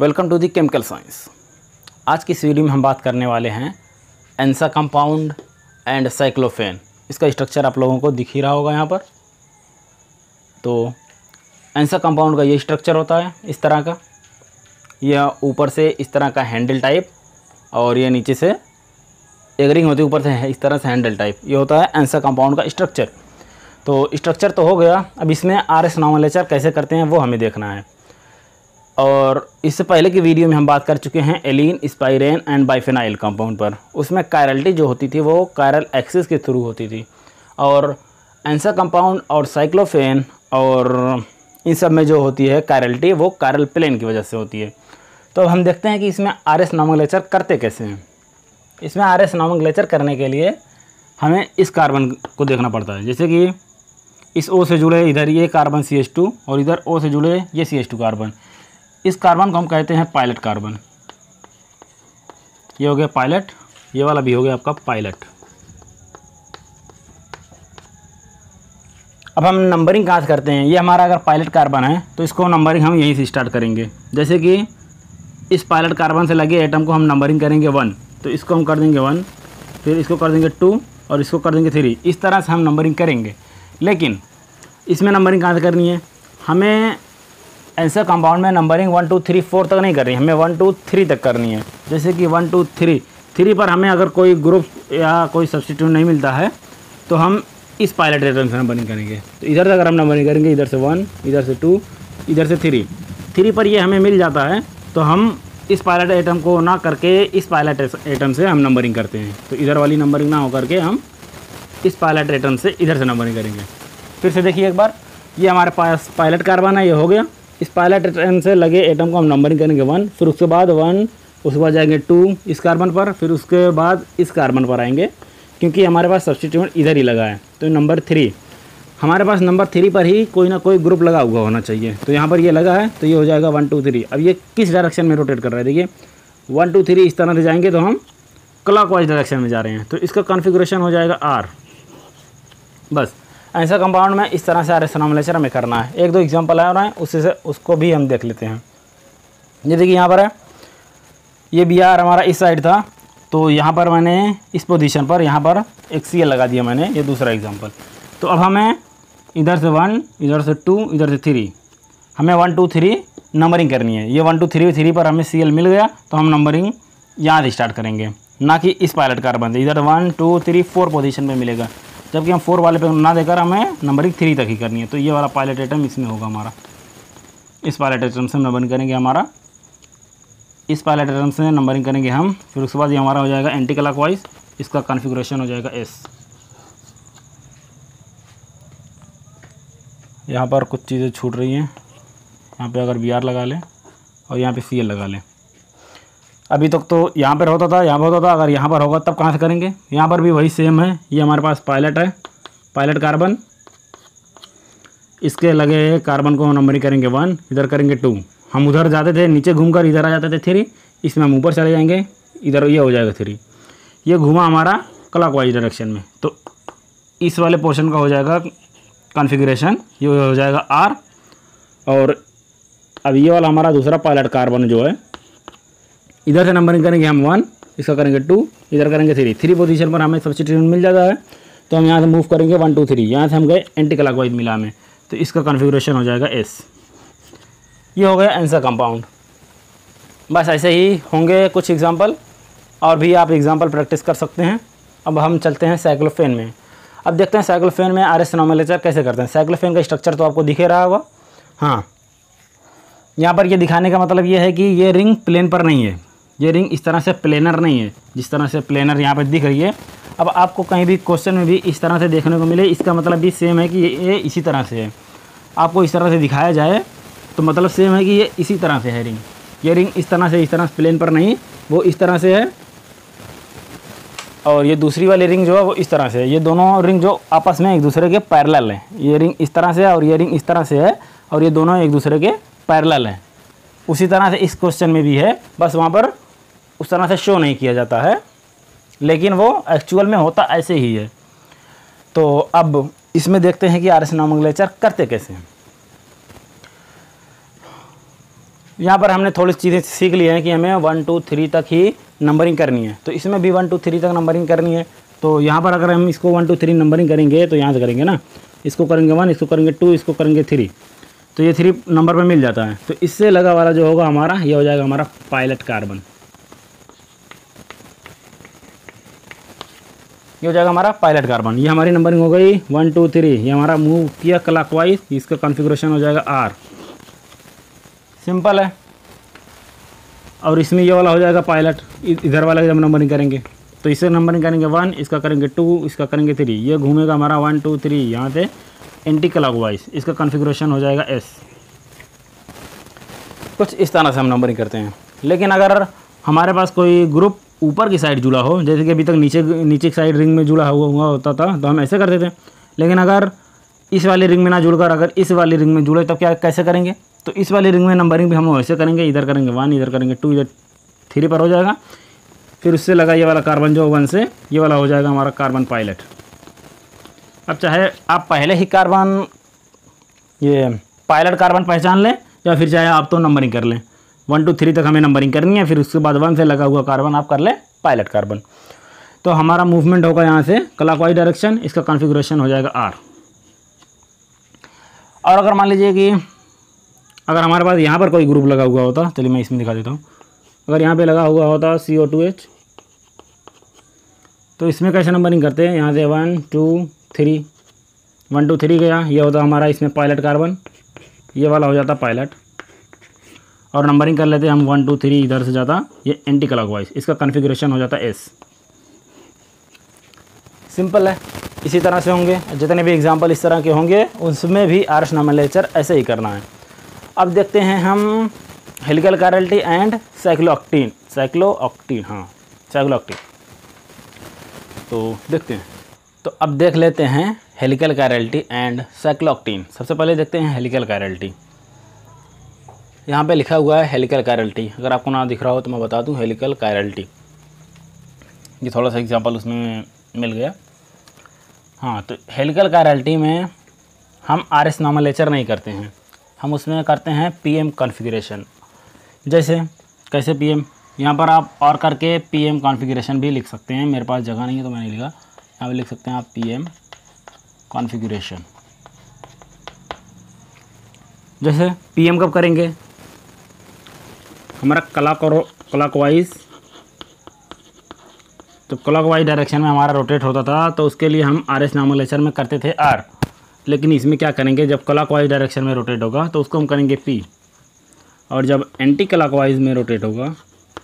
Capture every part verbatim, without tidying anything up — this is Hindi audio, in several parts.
Welcome to the chemical science. आज की इस वीडियो में हम बात करने वाले हैं एंसा कंपाउंड एंड साइक्लोफेन। इसका स्ट्रक्चर आप लोगों को दिख ही रहा होगा यहाँ पर। तो एंसा कंपाउंड का ये स्ट्रक्चर होता है इस तरह का। यह ऊपर से इस तरह का हैंडल टाइप और ये नीचे से एक रिंग होती है ऊपर से इस तरह से हैंडल टाइप। ये होता है एंसा कंपाउंड का स्ट्रक्चर। तो स्ट्रक्चर तो हो गया, अब इसमें आर एस नॉर्मलाइजेशन कैसे करते हैं वो हमें देखना है। और इससे पहले की वीडियो में हम बात कर चुके हैं एलीन, स्पाइरेन एंड बाइफेनाइल कंपाउंड पर। उसमें कायरलिटी जो होती थी वो कायरल एक्सिस के थ्रू होती थी, और एंसा कंपाउंड और साइक्लोफेन और इन सब में जो होती है कायरलिटी वो कायरल प्लेन की वजह से होती है। तो अब हम देखते हैं कि इसमें आर एस नॉर्मलाइजेशन करते कैसे हैं। इसमें आर एस नॉर्मलाइजेशन करने के लिए हमें इस कार्बन को देखना पड़ता है। जैसे कि इस O से जुड़े इधर ये कार्बन सी एच टू और इधर O से जुड़े ये सी एच टू कार्बन। इस कार्बन को हम कहते हैं पायलट कार्बन। ये हो गया पायलट, ये वाला भी हो गया आपका पायलट। अब हम नंबरिंग कहाँ से करते हैं। ये हमारा अगर पायलट कार्बन है तो इसको नंबरिंग हम यहीं से स्टार्ट करेंगे। जैसे कि इस पायलट कार्बन से लगे एटम को हम नंबरिंग करेंगे वन, तो इसको हम कर देंगे वन, फिर इसको कर देंगे टू और इसको कर देंगे थ्री। इस तरह से हम नंबरिंग करेंगे। लेकिन इसमें नंबरिंग कहाँ से करनी है, हमें ऐसा कंपाउंड में numbering one two three four तक नहीं करनी, हमें वन टू थ्री तक करनी है। जैसे कि वन टू थ्री थ्री पर हमें अगर कोई ग्रुप या कोई सब्स्टिट्यूट नहीं मिलता है तो हम इस पायलट एटम से नंबरिंग करेंगे। तो इधर से अगर हम नंबरिंग करेंगे, इधर से वन, इधर से टू, इधर से थ्री, थ्री पर ये हमें मिल जाता है तो हम इस पायलट एटम को ना करके इस पायलट एटम से हम नंबरिंग करते हैं। तो इधर वाली नंबरिंग ना हो करके हम इस पायलट एटम से इधर से नंबरिंग करेंगे। फिर से देखिए एक बार, ये हमारे पास पायलट कार्बन है, ये हो गया। इस पायलट एटम से लगे एटम को हम नंबरिंग करेंगे वन, फिर उसके बाद वन, उसके बाद जाएंगे टू इस कार्बन पर, फिर उसके बाद इस कार्बन पर आएंगे, क्योंकि हमारे पास सब्स्टिट्यूट इधर ही लगा है। तो नंबर थ्री, हमारे पास नंबर थ्री पर ही कोई ना कोई ग्रुप लगा हुआ होना चाहिए। तो यहाँ पर ये लगा है तो ये हो जाएगा वन टू थ्री। अब ये किस डायरेक्शन में रोटेट कर रहा है, देखिए वन टू थ्री इस तरह से जाएंगे तो हम क्लॉकवाइज डायरेक्शन में जा रहे हैं। तो इसका कॉन्फ़िगरेशन हो जाएगा आर। बस ऐसा कंपाउंड में इस तरह से आर एस नॉर्मलाइजेशन हमें करना है। एक दो एग्जांपल आ रहा है, उससे से उसको भी हम देख लेते हैं। ये देखिए यहाँ पर है, ये बी आर हमारा इस साइड था, तो यहाँ पर मैंने इस पोजीशन पर यहाँ पर एक सी एल लगा दिया मैंने, ये दूसरा एग्जांपल। तो अब हमें इधर से वन, इधर से टू, इधर से थ्री, हमें वन टू थ्री नंबरिंग करनी है। ये वन टू थ्री थ्री पर हमें सी एल मिल गया तो हम नंबरिंग यहाँ से स्टार्ट करेंगे, ना कि इस पायलट कार्बन से। इधर one two three four position पे मिलेगा, जबकि हम फोर वाले पे ना देकर हमें नंबरिंग थ्री तक ही करनी है। तो ये वाला पायलट एटम इसमें होगा हमारा। इस पायलट एटम से नंबरिंग करेंगे हमारा, इस पायलट एटम से नंबरिंग करेंगे हम। फिर उसके बाद ये हमारा हो जाएगा एंटी क्लॉकवाइज, इसका कॉन्फ़िगरेशन हो जाएगा एस। यहाँ पर कुछ चीज़ें छूट रही हैं, यहाँ पे अगर बी आर लगा लें और यहाँ पे सी एल लगा लें। अभी तक तो यहाँ पर होता था, यहाँ पर होता था, अगर यहाँ पर होगा तब कहाँ से करेंगे। यहाँ पर भी वही सेम है। ये हमारे पास पायलट है, पायलट कार्बन, इसके लगे कार्बन को नंबरिंग करेंगे वन, इधर करेंगे टू। हम उधर जाते थे, नीचे घूमकर इधर आ जाते थे थ्री, इसमें हम ऊपर चले जाएंगे, इधर ये हो जाएगा थ्री। ये घूमा हमारा क्लॉकवाइज डायरेक्शन में, तो इस वाले पोर्शन का हो जाएगा कॉन्फ़िगरेशन, ये हो जाएगा आर। और अब ये वाला हमारा दूसरा पायलट कार्बन जो है, इधर से नंबरिंग करेंगे हम वन, इसका करेंगे टू, इधर करेंगे थ्री। थ्री पोजीशन पर हमें सब्स्टिट्यूट मिल जाता है तो हम यहाँ से मूव करेंगे वन टू थ्री। यहाँ से हम गए एंटी क्लॉकवाइज मिला हमें, तो इसका कॉन्फ़िगरेशन हो जाएगा एस। ये हो गया एंसा कंपाउंड। बस ऐसे ही होंगे कुछ एग्जांपल, और भी आप एग्जांपल प्रैक्टिस कर सकते हैं। अब हम चलते हैं साइक्लोफेन में। अब देखते हैं साइक्लोफेन में आर एस नॉर्मलाइजेशन कैसे करते हैं। साइक्लोफेन का स्ट्रक्चर तो आपको दिखे रहा होगा। हाँ, यहाँ पर ये दिखाने का मतलब ये है कि ये रिंग प्लेन पर नहीं है, ये रिंग इस तरह से प्लेनर नहीं है जिस तरह से प्लेनर यहाँ पर दिख रही है। अब आपको कहीं भी क्वेश्चन में भी इस तरह से देखने को मिले, इसका मतलब भी सेम है कि ये इसी तरह से है। आपको इस तरह से दिखाया जाए तो मतलब सेम है कि ये इसी तरह से है रिंग। ये रिंग इस तरह से, इस तरह से प्लेन पर नहीं, वो इस तरह से है, और ये दूसरी वाली रिंग जो है वो इस तरह से है। ये दोनों रिंग जो आपस में एक दूसरे के पैरेलल हैं, ये रिंग इस तरह से है और ये रिंग इस तरह से है, और ये दोनों एक दूसरे के पैरेलल हैं। उसी तरह से इस क्वेश्चन में भी है, बस वहाँ पर उस तरह से शो नहीं किया जाता है, लेकिन वो एक्चुअल में होता ऐसे ही है। तो अब इसमें देखते हैं कि आर एस नॉर्मलाइजेशन करते कैसे हैं। यहाँ पर हमने थोड़ी चीज़ें सीख ली हैं कि हमें वन टू थ्री तक ही नंबरिंग करनी है, तो इसमें भी वन टू थ्री तक नंबरिंग करनी है। तो यहाँ पर अगर हम इसको वन टू थ्री नंबरिंग करेंगे तो यहाँ से करेंगे ना, इसको करेंगे वन, इसको करेंगे टू, इसको करेंगे थ्री, तो ये थ्री नंबर पे मिल जाता है। तो इससे लगा वाला जो होगा हमारा, ये हो जाएगा हमारा पायलट कार्बन, ये हो जाएगा हमारा पायलट कार्बन। ये हमारी नंबरिंग हो गई वन टू थ्री। ये हमारा मूव किया क्लॉकवाइज, इसका कॉन्फ़िगरेशन हो जाएगा आर, सिंपल है। और इसमें ये वाला हो जाएगा पायलट, इधर वाला जब नंबरिंग करेंगे तो इससे नंबरिंग करेंगे वन, इसका करेंगे टू, इसका करेंगे थ्री, ये घूमेगा हमारा वन टू थ्री यहाँ से एंटी क्लॉकवाइज, इसका कॉन्फ़िगरेशन हो जाएगा एस। कुछ इस तरह से हम नंबरिंग करते हैं। लेकिन अगर हमारे पास कोई ग्रुप ऊपर की साइड जुड़ा हो, जैसे कि अभी तक नीचे नीचे की साइड रिंग में जुड़ा हुआ हुआ होता था, तो हम ऐसे करते थे। लेकिन अगर इस वाली रिंग में ना जुड़कर अगर इस वाली रिंग में जुड़े, तब क्या कैसे करेंगे? तो इस वाली रिंग में नंबरिंग भी हम वैसे करेंगे, इधर करेंगे वन, इधर करेंगे टू, इधर थ्री पर हो जाएगा। फिर उससे लगा ये वाला कार्बन जो वन से, ये वाला हो जाएगा हमारा कार्बन पायलट। अब चाहे आप पहले ही कार्बन ये पायलट कार्बन पहचान लें, या फिर चाहे आप तो नंबरिंग कर लें, वन टू थ्री तक हमें नंबरिंग करनी है, फिर उसके बाद वन से लगा हुआ कार्बन आप कर लें पायलट कार्बन। तो हमारा मूवमेंट होगा यहाँ से क्लॉकवाइज डायरेक्शन, इसका कॉन्फ़िगरेशन हो जाएगा आर। और अगर मान लीजिए कि अगर हमारे पास यहाँ पर कोई ग्रुप लगा हुआ होता, चलिए मैं इसमें दिखा देता हूँ। अगर यहाँ पे लगा हुआ होता सी ओ टू एच, तो इसमें कैसे नंबरिंग करते हैं? यहाँ से one two three, one two three गया, ये होता हमारा इसमें पायलट कार्बन, ये वाला हो जाता पायलट। और नंबरिंग कर लेते हैं हम वन टू थ्री, इधर से जाता ये एंटी क्लॉकवाइज, इसका कॉन्फ़िगरेशन हो जाता एस। सिंपल है। इसी तरह से होंगे जितने भी एग्जांपल इस तरह के होंगे, उसमें भी आर्स नॉमेनक्लेचर ऐसे ही करना है। अब देखते हैं हम helical chirality and cyclooctane, cyclooctane हाँ साइक्लोऑक्टेन तो देखते हैं। तो अब देख लेते हैं हेलिकल कायरलिटी एंड साइक्लोऑक्टेन। सबसे पहले देखते हैं हेलिकल कायरलिटी। यहाँ पे लिखा हुआ है हेलिकल कायरलिटी, अगर आपको ना दिख रहा हो तो मैं बता दूँ हेलिकल कायरलिटी। ये थोड़ा सा एग्जांपल उसमें मिल गया। हाँ, तो हेलिकल कायरलिटी में हम आर एस नॉमेनक्लेचर नहीं करते हैं, हम उसमें करते हैं पी एम कॉन्फ़िगरेशन। जैसे कैसे पी एम, यहाँ पर आप और करके पी एम कॉन्फ़िगरेशन भी लिख सकते हैं। मेरे पास जगह नहीं है तो मैंने लिखा, यहाँ पर लिख सकते हैं आप पी एम कॉन्फ़िगरेशन। जैसे पी एम कब करेंगे? हमारा क्लॉक क्लॉकवाइज, तो क्लॉकवाइज डायरेक्शन में हमारा रोटेट होता था, तो उसके लिए हम आर एस नॉमेनक्लेचर में करते थे आर। लेकिन इसमें क्या करेंगे, जब क्लॉकवाइज डायरेक्शन में रोटेट होगा तो उसको हम करेंगे पी, और जब एंटी क्लॉकवाइज में रोटेट होगा,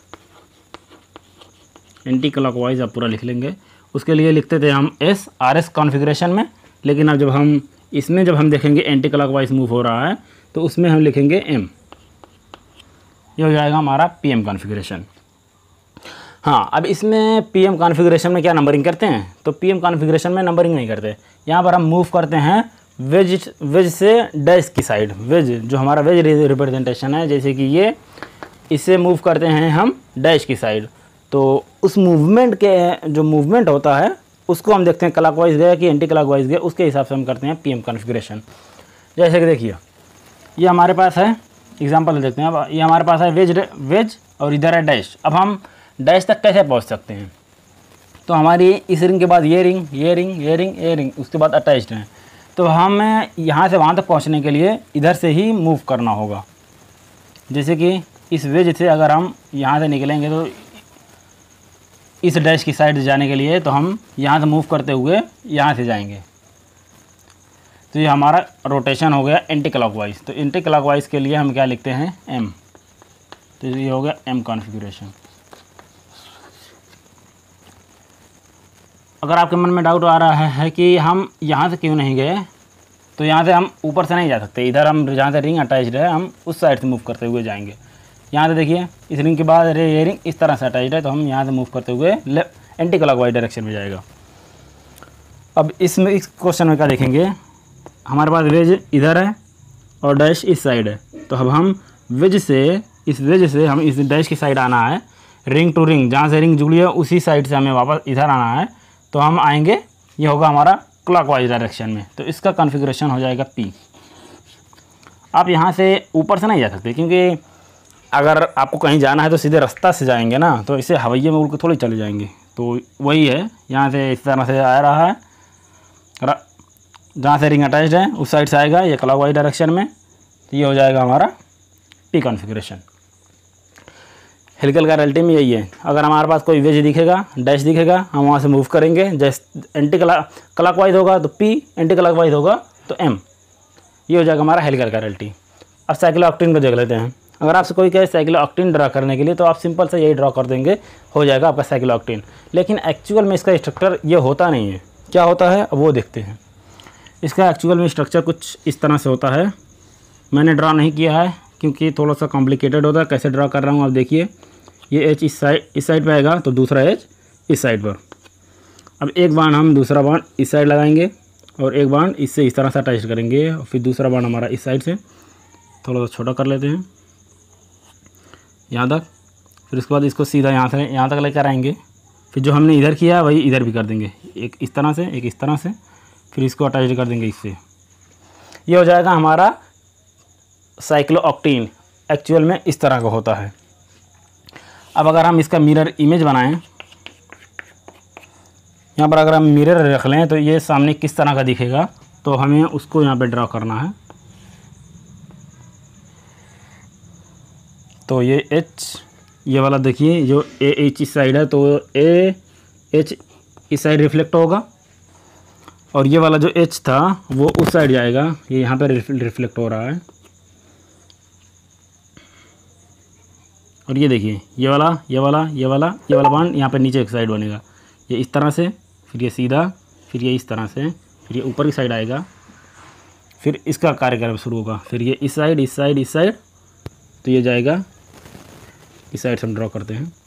एंटी क्लॉकवाइज आप पूरा लिख लेंगे, उसके लिए लिखते थे हम एस आर एस कॉन्फ़िगरेशन में। लेकिन अब जब हम इसमें जब हम देखेंगे एंटी क्लॉकवाइज मूव हो रहा है, तो उसमें हम लिखेंगे एम, ये हो जाएगा हमारा पी एम कॉन्फ़िगरेशन। हाँ, अब इसमें पी एम कॉन्फ़िगरेशन में क्या नंबरिंग करते हैं? तो पी एम कॉन्फ़िगरेशन में नंबरिंग नहीं करते, यहाँ पर हम मूव करते हैं वेज वेज से डैश की साइड। वेज जो हमारा वेज रिप्रेजेंटेशन है, जैसे कि ये, इससे मूव करते हैं हम डैश की साइड। तो उस मूवमेंट के जो मूवमेंट होता है उसको हम देखते हैं क्लॉकवाइज गया कि एंटी क्लॉकवाइज गया, उसके हिसाब से हम करते हैं पी एम कॉन्फ़िगरेशन। जैसे कि देखिए ये हमारे पास है, एग्जांपल देखते हैं। अब ये हमारे पास है वेज वेज और इधर है डैश। अब हम डैश तक कैसे पहुंच सकते हैं? तो हमारी इस रिंग के बाद ये रिंग, ये रिंग, ये रिंग, ये रिंग, उसके बाद अटैच्ड है। तो हमें यहाँ से वहाँ तक पहुँचने के लिए इधर से ही मूव करना होगा। जैसे कि इस वेज से अगर हम यहाँ से निकलेंगे तो इस डैश की साइड जाने के लिए, तो हम यहाँ से मूव करते हुए यहाँ से जाएंगे। तो ये हमारा रोटेशन हो गया एंटी क्लॉकवाइज। तो एंटी क्लॉकवाइज के लिए हम क्या लिखते हैं? एम। तो ये हो गया एम कॉन्फ़िगरेशन। अगर आपके मन में डाउट आ रहा है कि हम यहाँ से क्यों नहीं गए, तो यहाँ से हम ऊपर से नहीं जा सकते, इधर हम जहाँ से रिंग अटैच्ड है हम उस साइड से मूव करते हुए जाएंगे। यहाँ से देखिए इस रिंग के बाद अरे ये रिंग इस तरह से अटैच्ड है, तो हम यहाँ से मूव करते हुए एंटी क्लॉकवाइज डायरेक्शन में जाएगा। अब इसमें इस क्वेश्चन में क्या देखेंगे, हमारे पास वेज इधर है और डैश इस साइड है। तो अब हम वेज से इस वेज से हम इस डैश की साइड आना है, रिंग टू रिंग, जहाँ से रिंग जुड़ी है उसी साइड से हमें वापस इधर आना है। तो हम आएंगे, ये होगा हमारा क्लॉकवाइज डायरेक्शन में। तो इसका कॉन्फ़िगरेशन हो जाएगा पी। आप यहाँ से ऊपर से नहीं जा सकते, क्योंकि अगर आपको कहीं जाना है तो सीधे रास्ता से जाएंगे ना, तो इसे हवाइये में उड़ के थोड़ी चले जाएंगे। तो वही है, यहाँ से इस तरह से आ रहा है, जहाँ से रिंग अटैच्ड है उस साइड से आएगा ये क्लॉकवाइज डायरेक्शन में। तो ये हो जाएगा हमारा पी कॉन्फ़िगरेशन। हेलिकल का रिलेटिव में यही है, अगर हमारे पास कोई वेज दिखेगा, डैश दिखेगा, हम वहाँ से मूव करेंगे। जैसे एंटी क्लॉकवाइज होगा तो पी, एंटी क्लॉकवाइज होगा तो एम। ये हो जाएगा हमारा हेलिकल का रिलेटिव। अब साइक्लोऑक्टेन को देख लेते हैं। अगर आपसे कोई कहे साइक्लोऑक्टेन ड्रा करने के लिए, तो आप सिंपल से यही ड्रा कर देंगे, हो जाएगा आपका साइक्लोऑक्टेन। लेकिन एक्चुअल में इसका स्ट्रक्चर ये होता नहीं है। क्या होता है अब वो देखते हैं। इसका एक्चुअल में स्ट्रक्चर कुछ इस तरह से होता है। मैंने ड्रा नहीं किया है क्योंकि थोड़ा सा कॉम्प्लिकेटेड होता है। कैसे ड्रा कर रहा हूँ आप देखिए। ये एच इस साइड इस साइड पे आएगा तो दूसरा एच इस साइड पर। अब एक बाण हम दूसरा बाण इस साइड लगाएंगे और एक बाण इससे इस तरह से अटैच करेंगे, और फिर दूसरा बाण हमारा इस साइड से। थोड़ा सा छोटा कर लेते हैं यहाँ तक। फिर उसके बाद इसको सीधा यहाँ से यहाँ तक लेकर आएंगे। फिर जो हमने इधर किया वही इधर भी कर देंगे, एक इस तरह से, एक इस तरह से, फिर इसको अटैच कर देंगे इससे। ये हो जाएगा हमारा साइक्लोऑक्टेन। एक्चुअल में इस तरह का होता है। अब अगर हम इसका मिरर इमेज बनाएं, यहाँ पर अगर हम मिरर रख लें तो ये सामने किस तरह का दिखेगा, तो हमें उसको यहाँ पे ड्रा करना है। तो ये एच, ये वाला देखिए जो ए एच इस साइड है, तो ए एच इस साइड रिफ्लेक्ट होगा, और ये वाला जो एच था वो उस साइड जाएगा। ये यहाँ पे रिफ्लेक्ट हो रहा है। और ये देखिए ये वाला ये वाला ये वाला ये वाला बाण यहाँ पे नीचे एक साइड बनेगा, ये इस तरह से, फिर ये सीधा, फिर ये इस तरह से, फिर ये ऊपर की साइड आएगा, फिर इसका कार्यक्रम शुरू होगा। फिर ये इस साइड इस साइड इस साइड, तो ये जाएगा इस साइड से हम ड्रॉ करते हैं।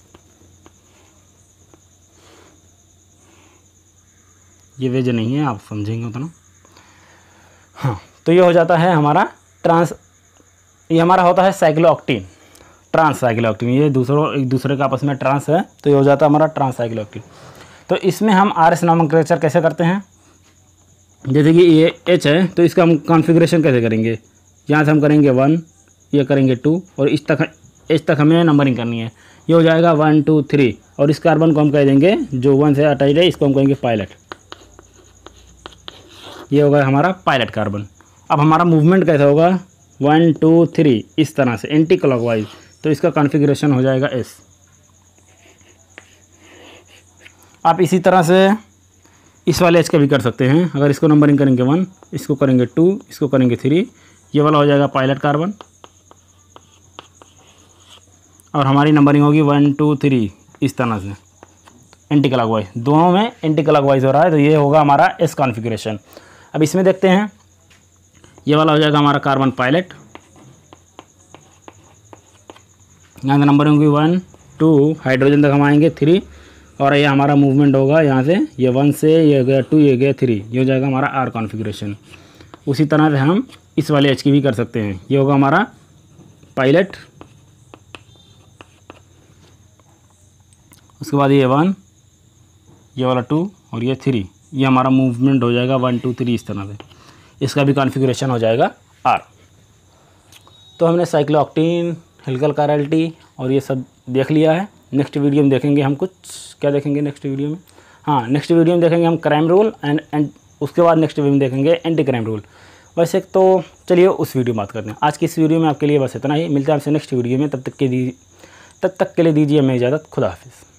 ये वेज नहीं है, आप समझेंगे उतना। हाँ, तो ये हो जाता है हमारा ट्रांस, ये हमारा होता है साइक्लोऑक्टेन, ट्रांस साइक्लोऑक्टेन। ये दूसरों एक दूसरे का आपस में ट्रांस है, तो ये हो जाता है हमारा ट्रांस साइक्लोऑक्टेन। तो इसमें हम आर एस नॉमेनक्लेचर कैसे करते हैं। जैसे कि ये एच है, तो इसका हम कॉन्फ़िगरेशन कैसे करेंगे। यहाँ से हम करेंगे वन, ये करेंगे टू, और इस तक एच तक हमें नंबरिंग करनी है। ये हो जाएगा वन टू थ्री, और इस कार्बन को हम कह देंगे जो वन से अटैच है, इसको हम कहेंगे पायलट। ये होगा हमारा पायलट कार्बन। अब हमारा मूवमेंट कैसा होगा, वन टू थ्री इस तरह से एंटी क्लॉकवाइज, तो इसका कॉन्फ़िगरेशन हो जाएगा एस। आप इसी तरह से इस वाले एच का भी कर सकते हैं। अगर इसको नंबरिंग करेंगे वन, इसको करेंगे टू, इसको करेंगे थ्री, ये वाला हो जाएगा पायलट कार्बन, और हमारी नंबरिंग होगी वन टू थ्री इस तरह से एंटी क्लॉकवाइज। दोनों में एंटी क्लॉकवाइज हो रहा है, तो ये होगा हमारा एस कॉन्फ़िगरेशन। अब इसमें देखते हैं, ये वाला हो जाएगा हमारा कार्बन पायलट, यहाँ से नंबरिंग होगी वन टू, हाइड्रोजन तक हम आएंगे थ्री, और ये हमारा मूवमेंट होगा यहाँ से, ये वन से ये गया टू, ये गया थ्री, ये हो जाएगा हमारा आर कॉन्फ़िगरेशन। उसी तरह से हम इस वाले एच की भी कर सकते हैं। ये होगा हमारा पायलट, उसके बाद ये वन, ये वाला टू, और ये थ्री, ये हमारा मूवमेंट हो जाएगा वन टू थ्री इस तरह से। इसका भी कॉन्फ़िगरेशन हो जाएगा आर। तो हमने साइक्लोऑक्टेन, हेलिकल कायरलिटी और ये सब देख लिया है। नेक्स्ट वीडियो में देखेंगे हम कुछ, क्या देखेंगे नेक्स्ट वीडियो में, हाँ नेक्स्ट वीडियो में देखेंगे हम क्राइम रूल एंड एंड उसके बाद नेक्स्ट वीडियो में देखेंगे एंटी क्राइम रूल। वैसे तो चलिए उस वीडियो में बात करते हैं। आज की इस वीडियो में आपके लिए बस इतना ही। मिलते हैं आपसे नेक्स्ट वीडियो में, तब तक के दी तब तक के लिए दीजिए हमें इजाज़त। खुदा हाफिज़।